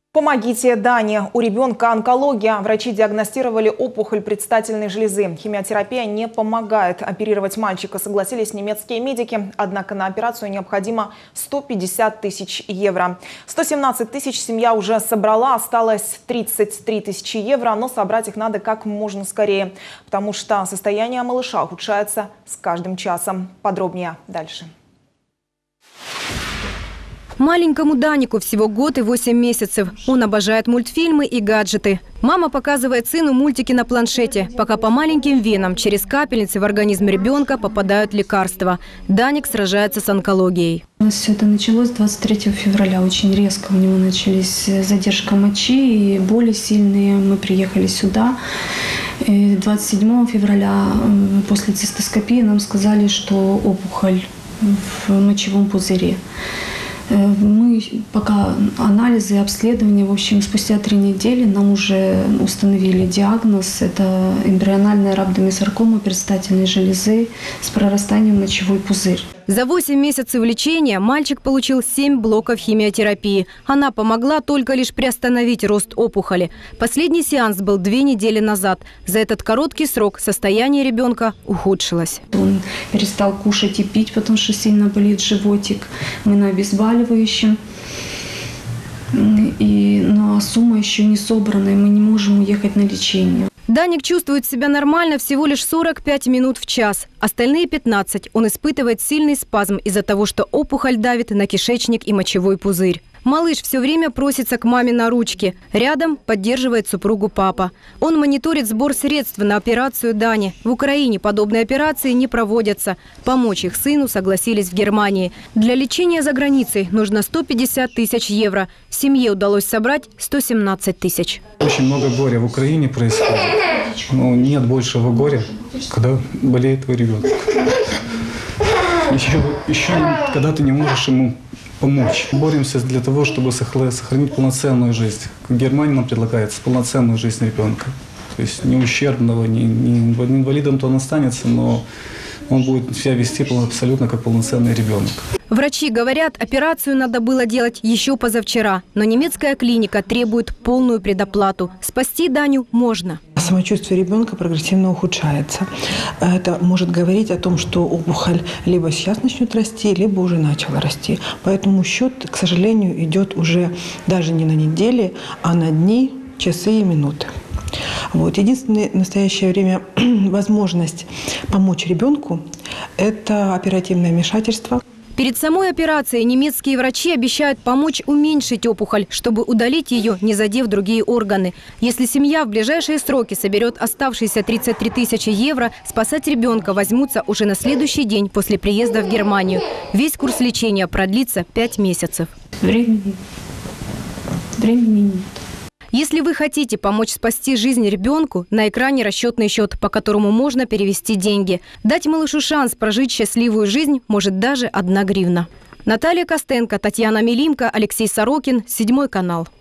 Помогите Дане. У ребенка онкология. Врачи диагностировали опухоль предстательной железы. Химиотерапия не помогает. Оперировать мальчика согласились немецкие медики. Однако на операцию необходимо 150 тысяч евро. 117 тысяч семья уже собрала. Осталось 33 тысячи евро. Но собрать их надо как можно скорее. Потому что состояние малыша ухудшается с каждым часом. Подробнее дальше. Маленькому Данику всего год и 8 месяцев. Он обожает мультфильмы и гаджеты. Мама показывает сыну мультики на планшете, пока по маленьким венам через капельницы в организм ребенка попадают лекарства. Даник сражается с онкологией. У нас все это началось 23 февраля. Очень резко у него начались задержка мочи и боли сильные. Мы приехали сюда. И 27 февраля после цистоскопии нам сказали, что опухоль в мочевом пузыре. Мы пока анализы, обследования, в общем, спустя 3 недели нам уже установили диагноз. Это эмбриональная рhabdomyosarcoma предстательной железы с прорастанием в мочевой пузырь. За 8 месяцев лечения мальчик получил 7 блоков химиотерапии. Она помогла только лишь приостановить рост опухоли. Последний сеанс был 2 недели назад. За этот короткий срок состояние ребенка ухудшилось. Он перестал кушать и пить, потому что сильно болит животик. Мы на обезболивающем. Но сумма еще не собрана, и мы не можем уехать на лечение. Даник чувствует себя нормально всего лишь 45 минут в час. Остальные 15 он испытывает сильный спазм из-за того, что опухоль давит на кишечник и мочевой пузырь. Малыш все время просится к маме на ручки. Рядом поддерживает супругу папа. Он мониторит сбор средств на операцию Дани. В Украине подобные операции не проводятся. Помочь их сыну согласились в Германии. Для лечения за границей нужно 150 тысяч евро. Семье удалось собрать 117 тысяч. Очень много горя в Украине происходит. Но нет большего горя, когда болеет твой ребенок. Еще когда ты не можешь ему помочь. Боремся для того, чтобы сохранить полноценную жизнь. В Германии нам предлагается полноценную жизнь ребенка. То есть не ущербного, не инвалидом то он останется, но он будет себя вести абсолютно как полноценный ребенок. Врачи говорят, операцию надо было делать еще позавчера. Но немецкая клиника требует полную предоплату. Спасти Даню можно. Самочувствие ребенка прогрессивно ухудшается. Это может говорить о том, что опухоль либо сейчас начнет расти, либо уже начала расти. Поэтому счет, к сожалению, идет уже даже не на недели, а на дни, часы и минуты. Единственная в настоящее время возможность помочь ребенку – это оперативное вмешательство. Перед самой операцией немецкие врачи обещают помочь уменьшить опухоль, чтобы удалить ее, не задев другие органы. Если семья в ближайшие сроки соберет оставшиеся 33 тысячи евро, спасать ребенка возьмутся уже на следующий день после приезда в Германию. Весь курс лечения продлится 5 месяцев. Времени нет. Если вы хотите помочь спасти жизнь ребенку, на экране расчетный счет, по которому можно перевести деньги. Дать малышу шанс прожить счастливую жизнь может даже 1 гривна. Наталья Костенко, Татьяна Милимко, Алексей Сорокин, 7 канал.